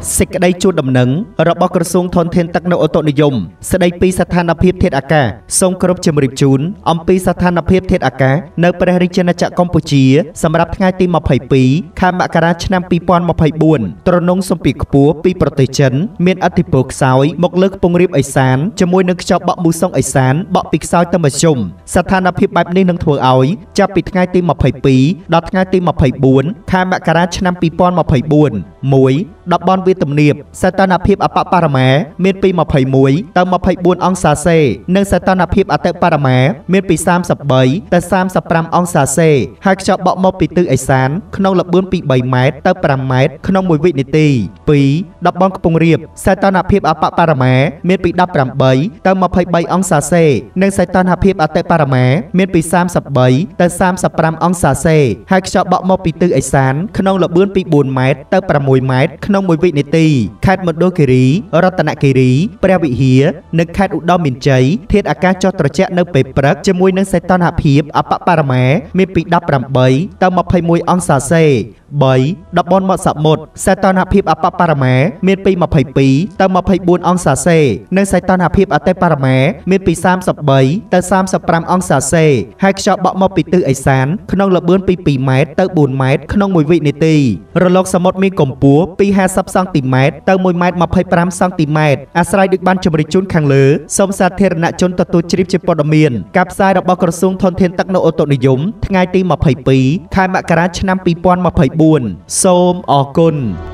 សេចក្តីជូនដំណឹងរបស់ក្រសួងធនធានទឹកនៅឧតុនិយមស្តីពីស្ថានភាពធាតុអាកាសសូមគោរពជំរាបជូនអំពីស្ថានភាពធាតុអាកាសនៅព្រះរាជាណាចក្រកម្ពុជាសម្រាប់ថ្ងៃទី22 ខែមករាឆ្នាំ 2024 ត្រនងសម្ពាធខ្ពស់ពីប្រទេសចិនមានឥទ្ធិពលខ្សោយមកលើខ្ពង់រាបឦសានជាមួយនឹងខ្យល់បក់មូសុងឥសានបក់ពីខ្សោយទៅមធ្យមស្ថានភាពបែបនេះនឹងធ្វើឲ្យចាប់ពីថ្ងៃទី22ដល់ថ្ងៃទី24 ខែមករាឆ្នាំ 2024 1. តំបន់វាលទំនាបសីតុណ្ហភាពអបបរមាមានពី21ទៅ24អង្សាសេនិងសីតុណ្ហភាពអតិបរមាមានពី33ទៅ35អង្សាសេហើយខ្យល់បក់មកពីទិសឦសានក្នុងល្បឿនពី3ម៉ែត្រទៅ5ម៉ែត្រក្នុង1វិនាទី 2. តំបន់ខ្ពង់រាបសីតុណ្ហភាពអបបរមាមានពី18ទៅ23អង្សាសេនិងសីតុណ្ហភាពអតិបរមាមានពី33ទៅ35អង្សាសេហើយខ្យល់បក់មកពីទិសឦសានក្នុងល្បឿនពី4ម៉ែត្រទៅ6ម៉ែត្រក្នុង1វិនាទីខេត្តមណ្ឌលគិរីរតនគិរីព្រះវិហារនិងខេត្តឧត្តរមានជ័យធាតុអាកាសចុះត្រជាក់នៅពេលព្រឹកជាមួយនឹងសីតុណ្ហភាពអបបរមាមានពី18ទៅ21អង្សាសេ 3. តំបន់មាត់សមុទ្រសីតុណ្ហភាពអបបរមាមានពី22ទៅ24អង្សាសេនិងសីតុណ្ហភាពអតិបរមាមានពី33ទៅ35អង្សាសេហើយខ្យល់បក់មកពីទិសឦសានក្នុងល្បឿនពី2ម៉ែត្រទៅ4ម៉ែត្រក្នុង1វិនាទីរលកសមុទ្រមានកម្ពស់ពី50សង់ទីម៉ែត្រទៅ1ម៉ែត្រ25សង់ទីម៉ែត្រអាស្រ័យដូចបានជម្រាបជូនខាងលើសូមសាធារណជនទទួលជ្រាបជាព័ត៌មានការផ្សាយរបស់ក្រសួងធនធានទឹកនៅឧតុនិយមថ្ងៃទី22 ខែមករាឆ្នាំ 2024 សូមអរគុណ